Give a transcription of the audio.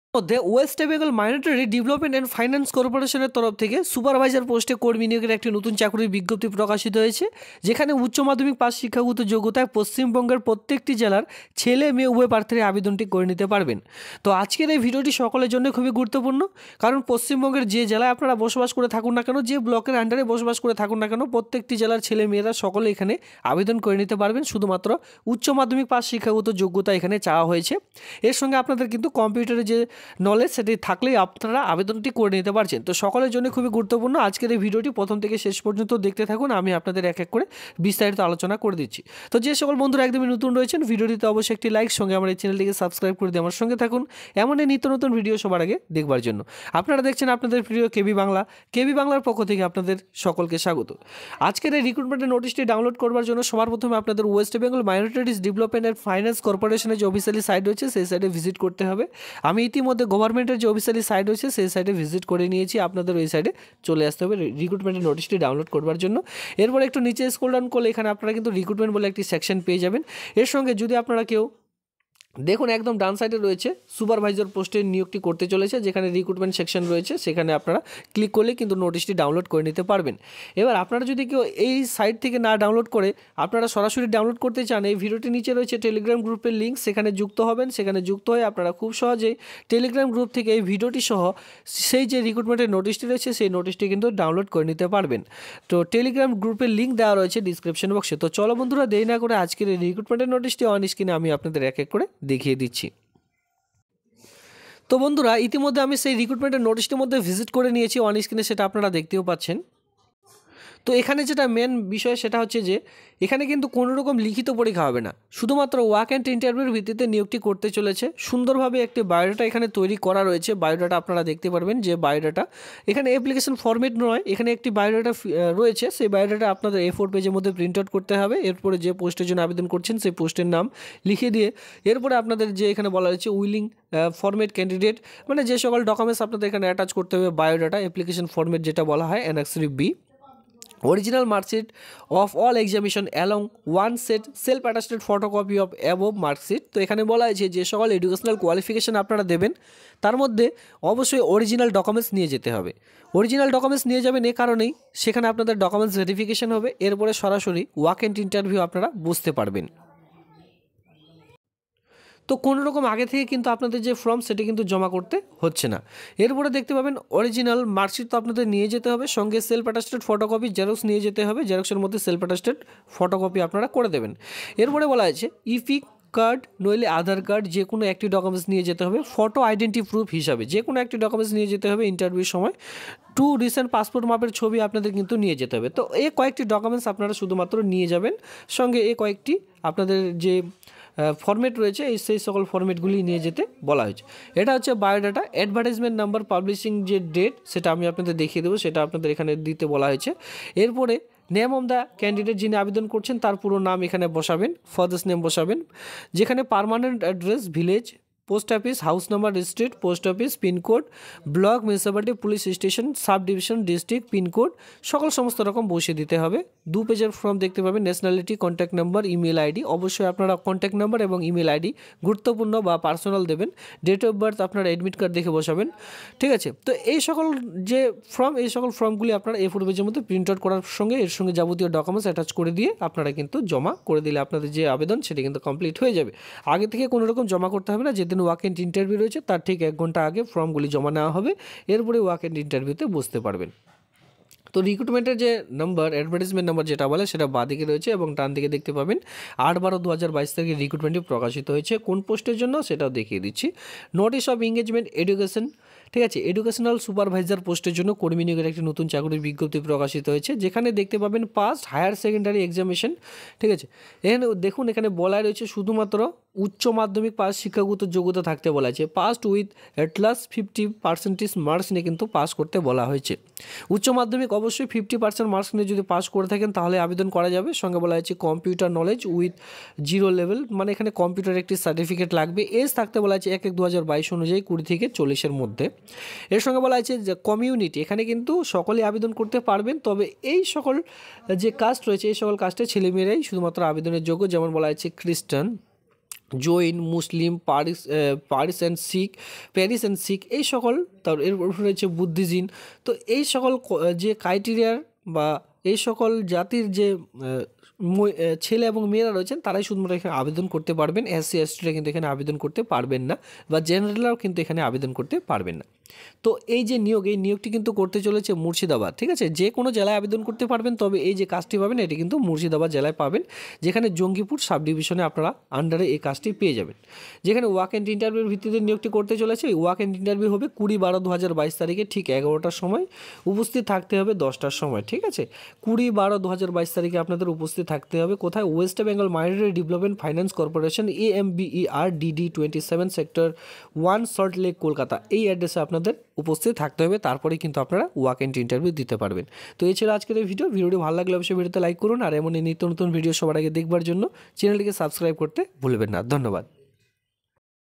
মধ্যে West Bengal Minority Development and Finance কর্পোরেশনের তরফ থেকে সুপারভাইজার পোস্টে কর্মী নিয়োগের একটি নতুন চাকরির বিজ্ঞপ্তি প্রকাশিত হয়েছে, যেখানে উচ্চ মাধ্যমিক পাস শিক্ষাগত যোগ্যতায় পশ্চিমবঙ্গের প্রত্যেকটি জেলার ছেলে মেয়ে উভয় প্রার্থীরা আবেদনটি করে নিতে পারবেন। তো আজকের এই ভিডিওটি সকলের জন্য খুবই গুরুত্বপূর্ণ, কারণ পশ্চিমবঙ্গের যে জেলায় আপনারা বসবাস করে থাকুন না কেন, যে ব্লকের আন্ডারে বসবাস করে থাকুন না কেন, প্রত্যেকটি জেলার ছেলে মেয়েরা সকলে এখানে আবেদন করে নিতে পারবেন। শুধুমাত্র উচ্চ মাধ্যমিক পাস শিক্ষাগত যোগ্যতা এখানে চাওয়া হয়েছে। এর সঙ্গে আপনাদের কিন্তু কম্পিউটারের যে নলেজ সেটি থাকলেই আপনারা আবেদনটি করে নিতে পারছেন। তো সকলের জন্য খুবই গুরুত্বপূর্ণ আজকের এই ভিডিওটি প্রথম থেকে শেষ পর্যন্ত দেখতে থাকুন, আমি আপনাদের এক এক করে বিস্তারিত আলোচনা করে দিচ্ছি। তো যে সকল বন্ধুরা একদমই নতুন রয়েছেন, ভিডিওটিতে অবশ্যই একটি লাইক, সঙ্গে আমার এই চ্যানেলটিকে সাবস্ক্রাইব করে দিয়ে আমার সঙ্গে থাকুন এমন এই নিত্য নতুন ভিডিও সবার আগে দেখবার জন্য। আপনারা দেখছেন আপনাদের প্রিয় কেবি বাংলা। কেবি বাংলার পক্ষ থেকে আপনাদের সকলকে স্বাগত। আজকের এই রিক্রুটমেন্টের নোটিশটি ডাউনলোড করবার জন্য সবার প্রথমে আপনাদের West Bengal Minorities Development and Finance কর্পোরেশনের যে অফিসিয়ালি সাইট রয়েছে সেই সাইটে ভিজিট করতে হবে। আমি ইতিমধ্যে গভর্নমেন্টের যে অফিসিয়ালি সাইট রয়েছে সেই সাইটে ভিজিট করে নিয়েছি। আপনাদের ওই সাইটে চলে আসতে হবে রিক্রুটমেন্টের নোটিশটি ডাউনলোড করবার জন্য। এরপর একটু নিচে স্ক্রল ডাউন করলে এখানে আপনারা কিন্তু রিক্রুটমেন্ট বলে একটি সেকশন পেয়ে যাবেন। এর সঙ্গে যদি আপনারা কেউ দেখুন একদম ডান সাইডে রয়েছে সুপারভাইজার পোস্টের নিয়োগটি করতে চলেছে, যেখানে রিক্রুটমেন্ট সেকশন রয়েছে, সেখানে আপনারা ক্লিক করলে কিন্তু নোটিশটি ডাউনলোড করে নিতে পারবেন। এবার আপনারা যদি কেউ এই সাইট থেকে না ডাউনলোড করে আপনারা সরাসরি ডাউনলোড করতে চান, এই ভিডিওটির নিচে রয়েছে টেলিগ্রাম গ্রুপের লিঙ্ক, সেখানে যুক্ত হবেন। সেখানে যুক্ত হয়ে আপনারা খুব সহজেই টেলিগ্রাম গ্রুপ থেকে এই ভিডিওটি সহ সেই যে রিক্রুটমেন্টের নোটিশটি রয়েছে সেই নোটিশটি কিন্তু ডাউনলোড করে নিতে পারবেন। তো টেলিগ্রাম গ্রুপের লিঙ্ক দেওয়া রয়েছে ডিসক্রিপশন বক্সে। তো চলো বন্ধুরা, দেরি না করে আজকের এই রিক্রুটমেন্টের নোটিশটি অন স্ক্রিনে আমি আপনাদের এক এক করে দেখিয়ে দিচ্ছি। তো বন্ধুরা, ইতিমধ্যে আমি সেই রিক্রুটমেন্টের নোটিশটির মধ্যে ভিজিট করে নিয়েছি অন স্ক্রিনে, সেটা আপনারা দেখতেও পাচ্ছেন। তো এখানে যেটা মেন বিষয় সেটা হচ্ছে যে এখানে কিন্তু কোনো রকম লিখিত পরীক্ষা হবে না, শুধুমাত্র ওয়াক অ্যান্ড ইন্টারভিউর ভিত্তিতে নিয়োগটি করতে চলেছে। সুন্দরভাবে একটি বায়োডাটা এখানে তৈরি করা রয়েছে। বায়োডাটা আপনারা দেখতে পারবেন যে বায়োডাটা এখানে অ্যাপ্লিকেশন ফরম্যাট নয়, এখানে একটি বায়োডাটা রয়েছে। সেই বায়োডাটা আপনাদের A4 পেজের মধ্যে প্রিন্ট আউট করতে হবে। এরপরে যে পোস্টের জন্য আবেদন করছেন সেই পোস্টের নাম লিখে দিয়ে এরপরে আপনাদের যে এখানে বলা হয়েছে উইলিং ফরম্যাট ক্যান্ডিডেট, মানে যে সকল ডকুমেন্টস আপনাদের এখানে অ্যাটাচ করতে হবে বায়োডাটা অ্যাপ্লিকেশন ফরম্যাট যেটা বলা হয় annex B, original mark sheet of all examination along one set self attested photocopy of above mark sheet। তো এখানে বলা হয়েছে যে সকল এডুকেশনাল কোয়ালিফিকেশান আপনারা দেবেন তার মধ্যে অবশ্যই অরিজিনাল ডকুমেন্টস নিয়ে যেতে হবে। অরিজিনাল ডকুমেন্টস নিয়ে যাবেন এ কারণেই সেখানে আপনাদের ডকুমেন্টস ভেরিফিকেশন হবে, এরপরে সরাসরি ওয়াক অ্যান্ড ইন্টারভিউ আপনারা বুঝতে পারবেন। তো কোনো রকম আগে থেকে কিন্তু আপনাদের যে ফর্ম সেটি কিন্তু জমা করতে হচ্ছে না। এরপরে দেখতে পাবেন অরিজিনাল মার্কশিট তো আপনাদের নিয়ে যেতে হবে, সঙ্গে সেলফ অ্যাটাস্টেড ফটোকপি জেরক্স নিয়ে যেতে হবে। জেরক্সের মধ্যে সেলফ অ্যাটাস্টেড ফটোকপি আপনারা করে দেবেন। এরপরে বলা আছে ইপিক কার্ড নইলে আধার কার্ড যে কোনো একটি ডকুমেন্টস নিয়ে যেতে হবে ফটো আইডেন্টি প্রুফ হিসাবে, যে কোনো একটি ডকুমেন্টস নিয়ে যেতে হবে ইন্টারভিউর সময়। 2 রিসেন্ট পাসপোর্ট মাপের ছবি আপনাদের কিন্তু নিয়ে যেতে হবে। তো এই কয়েকটি ডকুমেন্টস আপনারা শুধুমাত্র নিয়ে যাবেন, সঙ্গে এই কয়েকটি আপনাদের যে ফরম্যাট রয়েছে সেই সকল ফরম্যাটগুলি নিয়ে যেতে বলা হয়েছে। এটা হচ্ছে বায়োডাটা। অ্যাডভার্টাইজমেন্ট নাম্বার, পাবলিশিং যে ডেট সেটা আমি আপনাদের দেখিয়ে দেবো, সেটা আপনাদের এখানে দিতে বলা হয়েছে। এরপরে নেম অফ দ্য ক্যান্ডিডেট, যিনি আবেদন করছেন তার পুরো নাম এখানে বসাবেন, ফাদার্স নেম বসাবেন। যেখানে permanent address, village, post office, house number, street, post office, pincode, block, municipality, police station, sub division, district, pincode সমস্ত রকম বসিয়ে দিতে হবে। 2 পেজের ফর্ম দেখতে পাবেন। Nationality, contact number, email ID, অবশ্যই আপনারা কন্ট্যাক্ট নাম্বার এবং ইমেল আইডি গুরুত্বপূর্ণ বা পার্সোনাল দেবেন। ডেট অফ বার্থ আপনারা অ্যাডমিট কার্ড দেখে বসাবেন, ঠিক আছে। তো এই সকল যে ফর্ম, এই সকল ফর্মগুলি আপনারা A4 পেজের মধ্যে প্রিন্ট আউট করার সঙ্গে এর সঙ্গে যাবতীয় ডকুমেন্টস অ্যাটাচ করে দিয়ে আপনারা কিন্তু জমা করে দিলে আপনাদের যে আবেদন সেটি কিন্তু কমপ্লিট হয়ে যাবে। আগে থেকে কোনো রকম জমা করতে হবে না, যেদিন ওয়াক এন্ড ইন্টারভিউ রয়েছে তার ঠিক 1 ঘন্টা আগে ফর্মগুলি জমা নেওয়া হবে, এরপরে ওয়াক এন্ড ইন্টারভিউতে বসতে পারবেন। তো রিক্রুটমেন্টের যে নাম্বার, অ্যাডভার্টাইজমেন্ট নাম্বার যেটা বলে সেটা বাঁদিকে রয়েছে এবং ডান দিকে দেখতে পাবেন 8/12/2022 তারিখে রিক্রুটমেন্টটি প্রকাশিত হয়েছে। কোন পোস্টের জন্য সেটাও দেখিয়ে দিচ্ছি। নোটিশ অফ এঙ্গেজমেন্ট এডুকেশন, ঠিক আছে, এডুকেশনাল সুপারভাইজার পোস্টের জন্য কর্মী নিয়োগের একটি নতুন চাকরির বিজ্ঞপ্তি প্রকাশিত হয়েছে, যেখানে দেখতে পাবেন পাস্ট হায়ার সেকেন্ডারি এক্সামিনেশন, ঠিক আছে। এখানে দেখুন এখানে বলা রয়েছে শুধুমাত্র উচ্চ মাধ্যমিক পাস শিক্ষাগত যোগ্যতা থাকতে বলা আছে, পাস্ট উইথ অ্যাটলাস 50% মার্কস নিয়ে কিন্তু পাস করতে বলা হয়েছে। উচ্চ মাধ্যমিক অবশ্যই 50% মার্কস নিয়ে যদি পাস করে থাকেন তাহলে আবেদন করা যাবে। সঙ্গে বলা হয়েছে কম্পিউটার নলেজ উইথ 0 লেভেল, মানে এখানে কম্পিউটার একটি সার্টিফিকেট লাগবে। এজ থাকতে বলা আছে 1/1/2022 অনুযায়ী 20 থেকে 40-এর মধ্যে। এর সঙ্গে বলা আছে যে কমিউনিটি, এখানে কিন্তু সকলেই আবেদন করতে পারবেন, তবে এই সকল যে কাস্ট রয়েছে এই সকল কাস্টের ছেলেমেয়েরাই শুধুমাত্র আবেদনের যোগ্য, যেমন বলা আছে খ্রিস্টান, জৈন, মুসলিম, পারিস অ্যান্ড শিখ এই সকল, তারপর এর উপরে রয়েছে বুদ্ধিজিন। তো এই সকল যে ক্রাইটেরিয়ার বা এই সকল জাতির যে ছেলে এবং মেয়েরা রয়েছেন তারাই শুধুমাত্র এখানে আবেদন করতে পারবেন। এসসি এসটিরা কিন্তু এখানে আবেদন করতে পারবেন না, বা জেনারেলরাও কিন্তু এখানে আবেদন করতে পারবেন না। তো এই যে নিয়োগ, এই নিয়োগটি কিন্তু করতে চলেছে মুর্শিদাবাদ, ঠিক আছে। যে কোনো জেলায় আবেদন করতে পারবেন, তবে এই যে কাজটি পাবেন এটি কিন্তু মুর্শিদাবাদ জেলায় পাবেন, যেখানে জঙ্গিপুর সাব ডিভিশনে আপনারা আন্ডারে এই কাজটি পেয়ে যাবেন। যেখানে ওয়াক অ্যান্ড ইন্টারভিউর ভিত্তিতে নিয়োগটি করতে চলেছে। এই ওয়াক অ্যান্ড ইন্টারভিউ হবে 20/12/2022 তারিখে ঠিক 11টার সময়, উপস্থিত থাকতে হবে 10টার সময়, ঠিক আছে। 20/12/2022 তারিখে আপনাদের উপস্থিত থাকতে হবে কোথায়? West Bengal Minority Development Finance Corporation, AMBER DD 27 sector 1 Salt Lake Kolkata, এই অ্যাড্রেসে আপনাদের উপস্থিত থাকতে হবে। তারপরে কিন্তু আপনারা ওয়াক অ্যান্ড ইন্টারভিউ দিতে পারবেন। তো এই ছিল আজকের এই ভিডিওটি ভালো লাগলে অবশ্যই ভিডিওতে লাইক করুন, আর এমন নিত্য নতুন ভিডিও সবার আগে দেখবার জন্য চ্যানেলটিকে সাবস্ক্রাইব করতে ভুলবেন না। ধন্যবাদ।